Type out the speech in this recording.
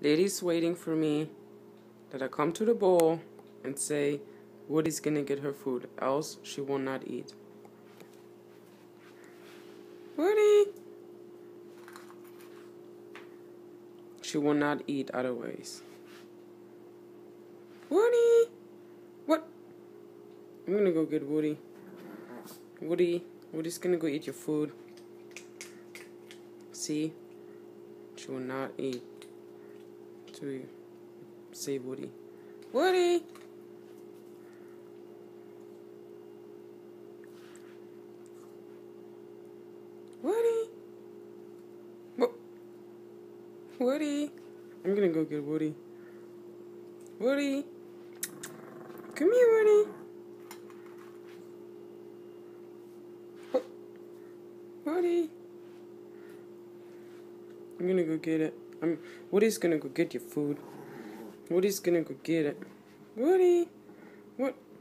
Lady's waiting for me that I come to the bowl and say Woody's gonna get her food, else she will not eat. Woody! She will not eat otherwise. Woody! What? I'm gonna go get Woody. Woody's gonna go eat your food. See? She will not eat. So you say Woody. Woody! Woody! Woody! I'm gonna go get Woody. Woody! Come here, Woody! Woody! I'm gonna go get it. Woody's gonna go get your food. Woody's gonna go get it. Woody! What?